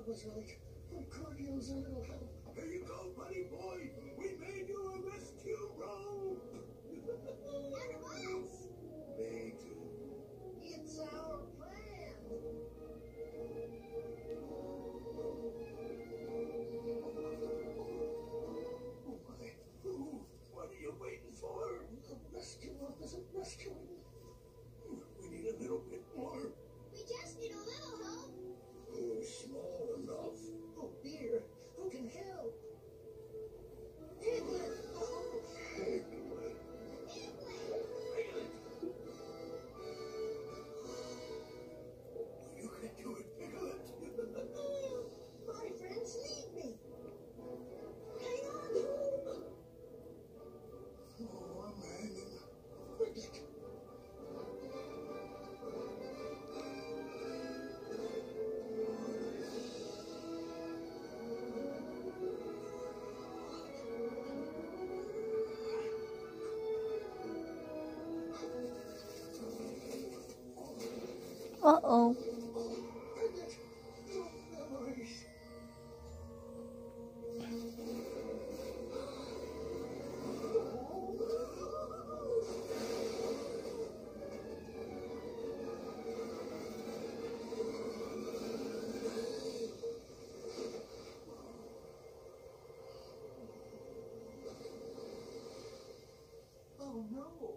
was right. Cordio's a little help. Here you go, buddy boy. We made you a rescue rope. Out of us. Me too. It's our plan. Oh my. Ooh, what are you waiting for? The rescue rope isn't rescuing. We need a little bit more. We just need a little help. Oh, small enough. Oh dear. Who can help? Piglet. Oh, Piglet. Piglet. You can do it, Piglet. My friends need me. Hang on. Oh, I'm hanging. Piglet. Uh-oh. Oh no.